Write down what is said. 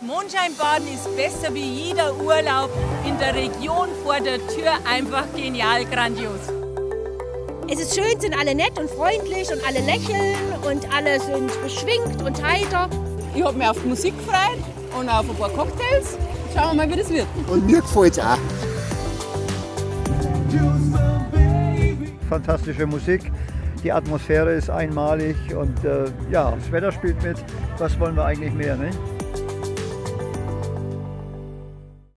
Mondscheinbaden ist besser wie jeder Urlaub in der Region vor der Tür. Einfach genial, grandios. Es ist schön, sind alle nett und freundlich und alle lächeln und alle sind beschwingt und heiter. Ich habe mich auf die Musik gefreut und auf ein paar Cocktails. Schauen wir mal, wie das wird. Und mir gefällt es auch. Fantastische Musik, die Atmosphäre ist einmalig und ja, das Wetter spielt mit. Was wollen wir eigentlich mehr, ne?